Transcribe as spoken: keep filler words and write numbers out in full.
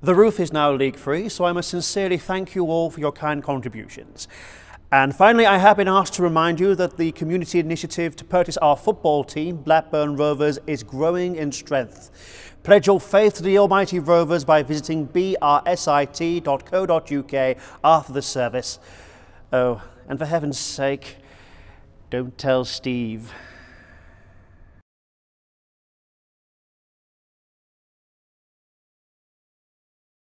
The roof is now leak-free, so I must sincerely thank you all for your kind contributions. And finally, I have been asked to remind you that the community initiative to purchase our football team, Blackburn Rovers, is growing in strength. Pledge your faith to the almighty Rovers by visiting b r s i t dot co dot u k after the service. Oh, and for heaven's sake, don't tell Steve.